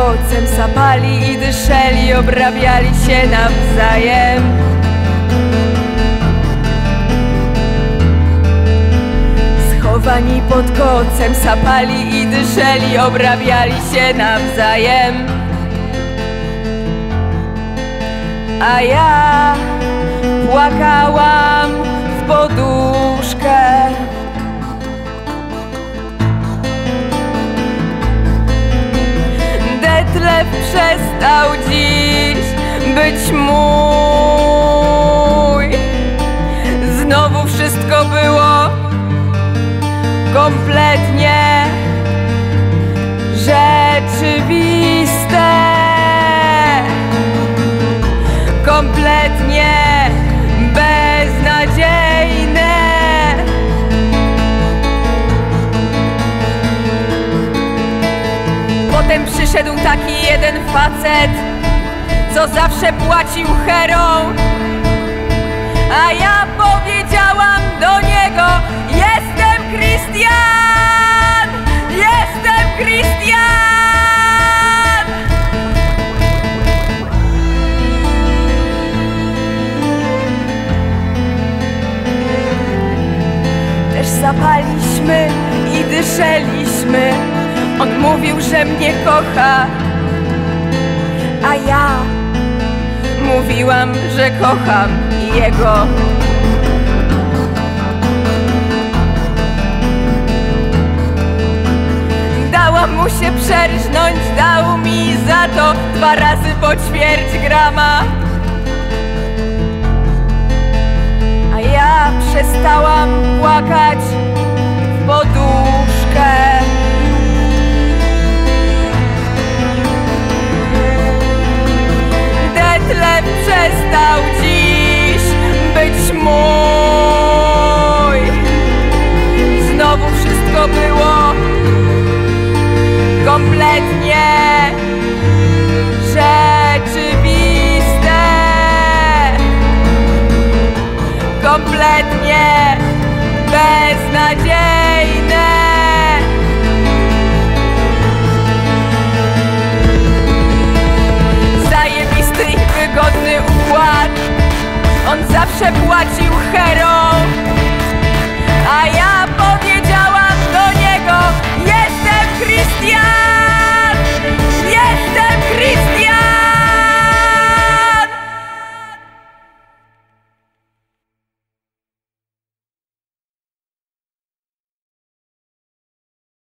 kocem sapali i dyszeli, obrabiali się nawzajem. Schowani pod kocem sapali i dyszeli, obrabiali się nawzajem. A ja płakałam w poduszkę. Detlef przestał dziś być mój. Znowu wszystko było kompletnie rzeczywiste. Kompletnie beznadziejne. Potem przyszedł taki jeden facet, co zawsze płacił herą, a ja powiedziałam do niego: jestem Krystian! Jestem Krystian! Też zapaliśmy i dyszeliśmy. On mówił, że mnie kocha, a ja mówiłam, że kocham jego. Dałam mu się przerżnąć, dał mi za to 2 razy po ćwierć grama. A ja przestałam płakać w poduszkę. Detlef przestał dziś być mój. Znowu wszystko było kompletnie rzeczywiste. Kompletnie beznadziejne. Zajebisty i wygodny układ. On zawsze płacił herą,